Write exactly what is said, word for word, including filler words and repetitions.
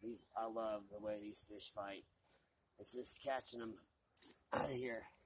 These, I love the way these fish fight. It's just catching them out of here.